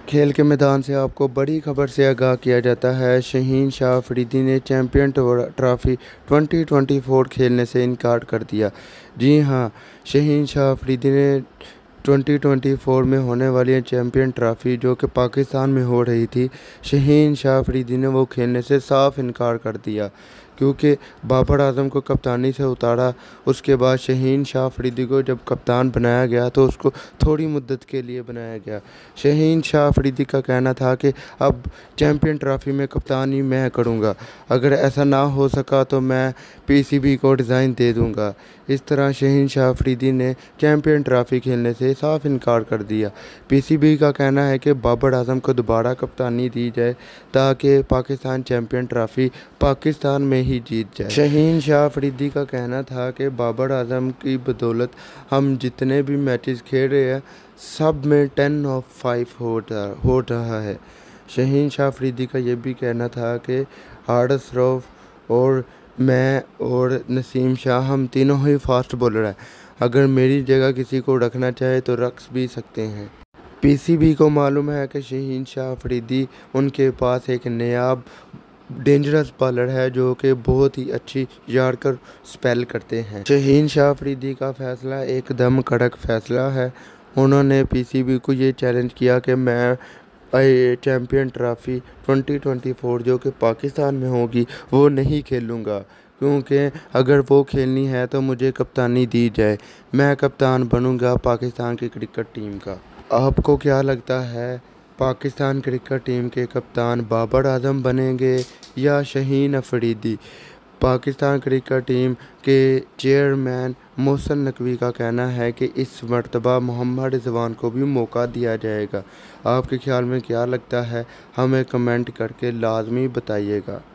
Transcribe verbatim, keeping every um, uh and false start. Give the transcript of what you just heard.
खेल के मैदान से आपको बड़ी खबर से आगाह किया जाता है। शहीन शाह अफरीदी ने champion trophy twenty twenty four खेलने से इनकार कर दिया। जी हां, शहीन शाह अफरीदी ने ट्वेंटी ट्वेंटी फोर में होने वाली चैंपियन ट्रॉफी जो कि पाकिस्तान में हो रही थी, शहीन शाह अफरीदी ने वो खेलने से साफ इनकार कर दिया, क्योंकि बाबर आजम को कप्तानी से उतारा। उसके बाद शहीन शाह अफरीदी को जब कप्तान बनाया गया तो उसको थोड़ी मुद्दत के लिए बनाया गया। शहीन शाह अफरीदी का कहना था कि अब चैंपियन ट्रॉफी में कप्तानी मैं करूंगा, अगर ऐसा ना हो सका तो मैं पीसीबी को डिज़ाइन दे दूंगा। इस तरह शहीन शाह अफरीदी ने चैंपियन ट्रॉफी खेलने से साफ इनकार कर दिया। पीसीबी का कहना है कि बाबर आजम को दोबारा कप्तानी दी जाए ताकि पाकिस्तान चैंपियन ट्रॉफी पाकिस्तान में ही जीत जाए। शहीन शाह अफरीदी का कहना था कि बाबर आजम की बदौलत हम जितने भी मैचेस खेल रहे हैं सब में टेन ऑफ फाइव हो हो रहा है। शहीन शाह अफरीदी का ये भी कहना था कि हारिस रऊफ और मैं और नसीम शाह हम तीनों ही फास्ट बॉलर हैं, अगर मेरी जगह किसी को रखना चाहे तो रख भी सकते हैं। पीसीबी को मालूम है कि शहीन शाह अफरीदी उनके पास एक नायाब डेंजरस बॉलर है जो कि बहुत ही अच्छी यार्कर स्पेल करते हैं। शहीन शाह अफरीदी का फैसला एकदम कड़क फैसला है। उन्होंने पीसीबी को ये चैलेंज किया कि मैं champion trophy twenty twenty four जो कि पाकिस्तान में होगी वो नहीं खेलूँगा, क्योंकि अगर वो खेलनी है तो मुझे कप्तानी दी जाए, मैं कप्तान बनूँगा पाकिस्तान की क्रिकेट टीम का। आपको क्या लगता है, पाकिस्तान क्रिकेट टीम के कप्तान बाबर आजम बनेंगे या शहीन अफरीदी? पाकिस्तान क्रिकेट टीम के चेयरमैन मोहसिन नकवी का कहना है कि इस मर्तबा मोहम्मद रिजवान को भी मौका दिया जाएगा। आपके ख्याल में क्या लगता है, हमें कमेंट करके लाजमी बताइएगा।